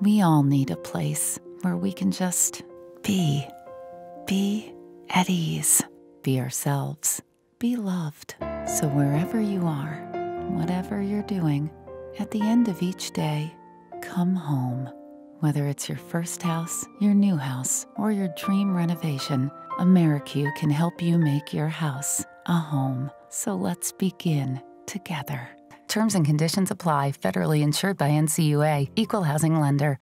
We all need a place where we can just be at ease, be ourselves, be loved. So wherever you are, whatever you're doing, at the end of each day, come home. Whether it's your first house, your new house, or your dream renovation, AmeriCU can help you make your house a home. So let's begin together. Terms and conditions apply. Federally insured by NCUA. Equal housing lender.